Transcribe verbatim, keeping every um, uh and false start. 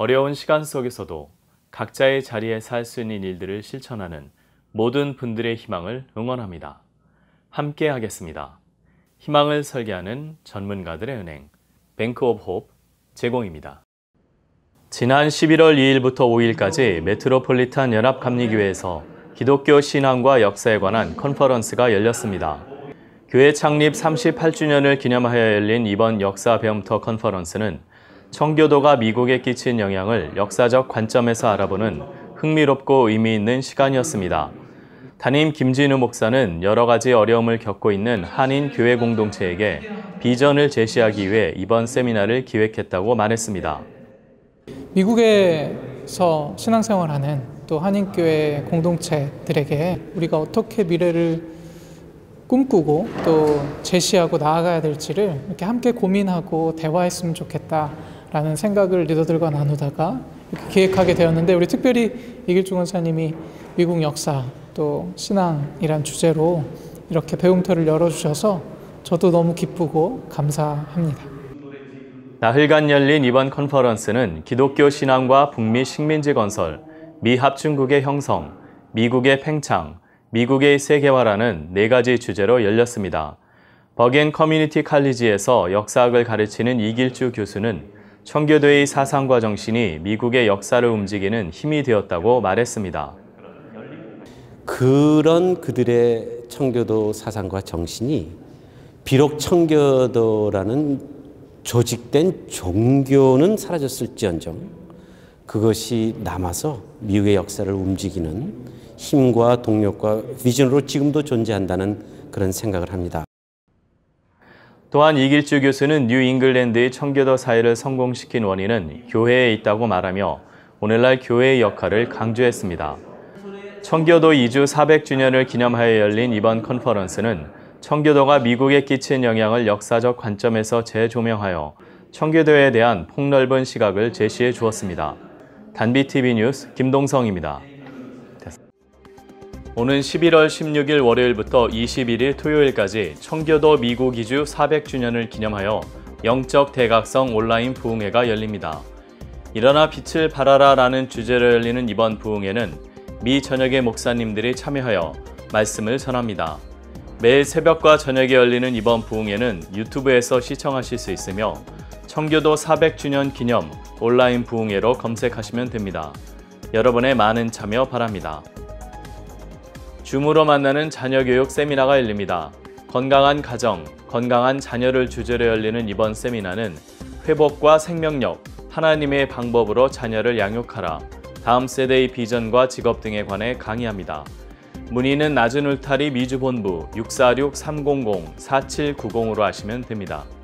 어려운 시간 속에서도 각자의 자리에 살 수 있는 일들을 실천하는 모든 분들의 희망을 응원합니다. 함께 하겠습니다. 희망을 설계하는 전문가들의 은행, 뱅크 오브 홉 제공입니다. 지난 십일월 이일부터 오일까지 메트로폴리탄 연합감리교회에서 기독교 신앙과 역사에 관한 컨퍼런스가 열렸습니다. 교회 창립 삼십팔 주년을 기념하여 열린 이번 역사 배움터 컨퍼런스는 청교도가 미국에 끼친 영향을 역사적 관점에서 알아보는 흥미롭고 의미 있는 시간이었습니다. 담임 김진우 목사는 여러 가지 어려움을 겪고 있는 한인 교회 공동체에게 비전을 제시하기 위해 이번 세미나를 기획했다고 말했습니다. 미국에서 신앙생활하는 또 한인교회 공동체들에게 우리가 어떻게 미래를 꿈꾸고 또 제시하고 나아가야 될지를 이렇게 함께 고민하고 대화했으면 좋겠다라는 생각을 리더들과 나누다가 이렇게 기획하게 되었는데, 우리 특별히 이길중 원사님이 미국 역사 또 신앙이란 주제로 이렇게 배움터를 열어주셔서 저도 너무 기쁘고 감사합니다. 나흘간 열린 이번 컨퍼런스는 기독교 신앙과 북미 식민지 건설, 미 합중국의 형성, 미국의 팽창, 미국의 세계화라는 네 가지 주제로 열렸습니다. 버겐 커뮤니티 칼리지에서 역사학을 가르치는 이길주 교수는 청교도의 사상과 정신이 미국의 역사를 움직이는 힘이 되었다고 말했습니다. 그런 그들의 청교도 사상과 정신이 비록 청교도라는 조직된 종교는 사라졌을지언정 그것이 남아서 미국의 역사를 움직이는 힘과 동력과 비전으로 지금도 존재한다는 그런 생각을 합니다. 또한 이길주 교수는 뉴 잉글랜드의 청교도 사회를 성공시킨 원인은 교회에 있다고 말하며 오늘날 교회의 역할을 강조했습니다. 청교도 이주 사백 주년을 기념하여 열린 이번 컨퍼런스는 청교도가 미국에 끼친 영향을 역사적 관점에서 재조명하여 청교도에 대한 폭넓은 시각을 제시해 주었습니다. 단비티비 뉴스 김동성입니다. 오는 십일월 십육일 월요일부터 이십일일 토요일까지 청교도 미국 이주 사백 주년을 기념하여 영적 대각성 온라인 부흥회가 열립니다. 일어나 빛을 발하라 라는 주제로 열리는 이번 부흥회는 미 전역의 목사님들이 참여하여 말씀을 전합니다. 매일 새벽과 저녁에 열리는 이번 부흥회는 유튜브에서 시청하실 수 있으며 청교도 사백 주년 기념 온라인 부흥회로 검색하시면 됩니다. 여러분의 많은 참여 바랍니다. 줌으로 만나는 자녀교육 세미나가 열립니다. 건강한 가정, 건강한 자녀를 주제로 열리는 이번 세미나는 회복과 생명력, 하나님의 방법으로 자녀를 양육하라, 다음 세대의 비전과 직업 등에 관해 강의합니다. 문의는 낮은 울타리 미주본부 육사육 삼공공 사칠구공으로 하시면 됩니다.